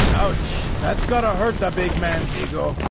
Ouch. That's gotta hurt the big man's ego.